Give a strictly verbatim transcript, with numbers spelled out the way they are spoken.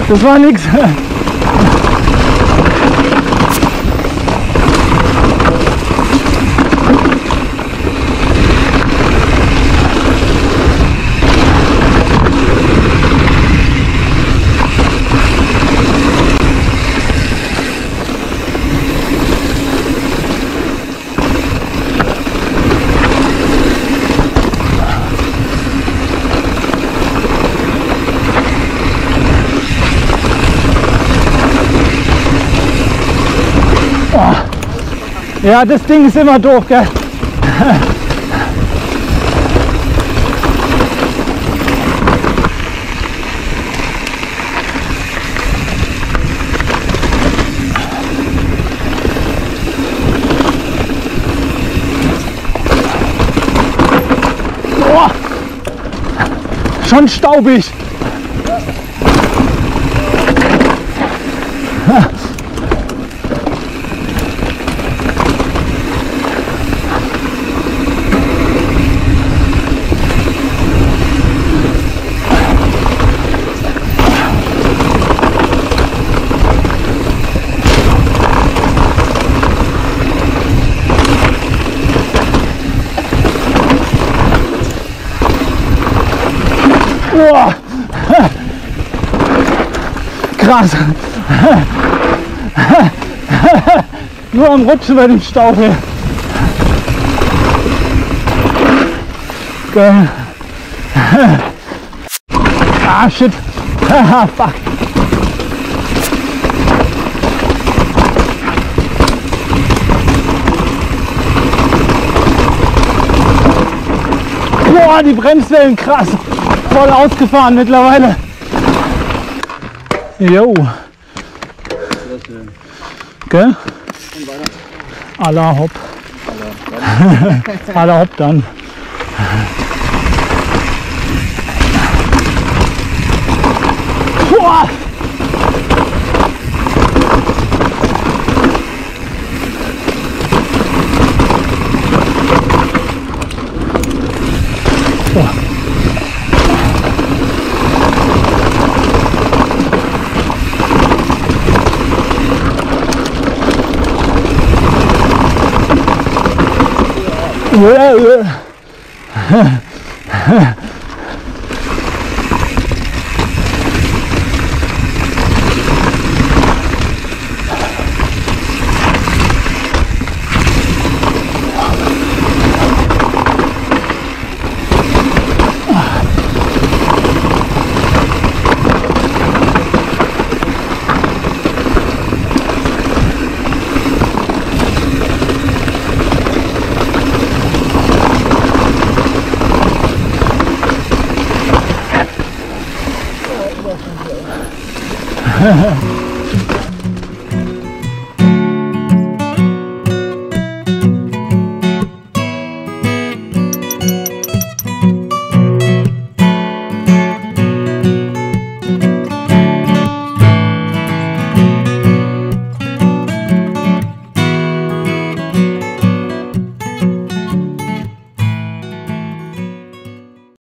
Das war nix. Ja, das Ding ist immer doof, gell? Boah, schon staubig. Boah. Krass. Nur am Rutschen bei dem Stau hier. Geil. Ah, shit. Fuck. Boah, die Bremswellen krass. Voll ausgefahren mittlerweile. Jo. Gell? Allah hopp. Allah hopp dann. Boah. Boah. Ha ha.